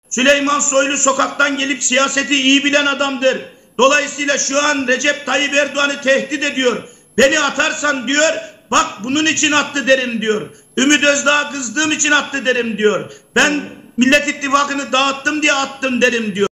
Süleyman Soylu sokaktan gelip siyaseti iyi bilen adamdır. Dolayısıyla şu an Recep Tayyip Erdoğan'ı tehdit ediyor. Beni atarsan diyor, bak bunun için attı derim diyor. Ümit Özdağ'a kızdığım için attı derim diyor. Ben Millet İttifakı'nı dağıttım diye attım derim diyor.